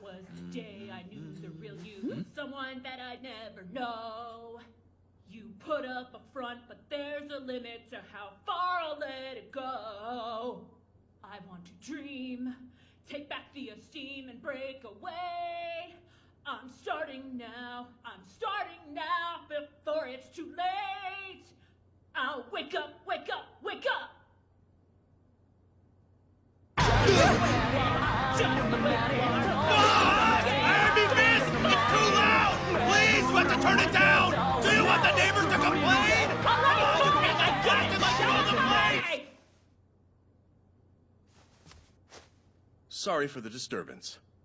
was the day I knew the real you was someone that I'd never know. You put up a front, but there's a limit to how far I'll let it go. I want to dream, take back the esteem and break away. I'm starting now before it's too late. I'll wake up, wake up, wake up. You have to turn it down! Do you want the neighbors to complain? Sorry for the disturbance.